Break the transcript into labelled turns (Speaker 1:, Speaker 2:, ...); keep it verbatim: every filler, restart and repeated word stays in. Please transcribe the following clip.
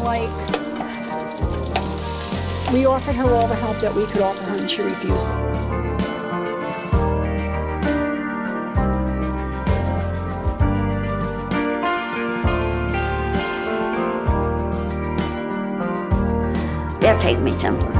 Speaker 1: like we offered her all the help that we could offer her, and she refused.
Speaker 2: They'll take me somewhere.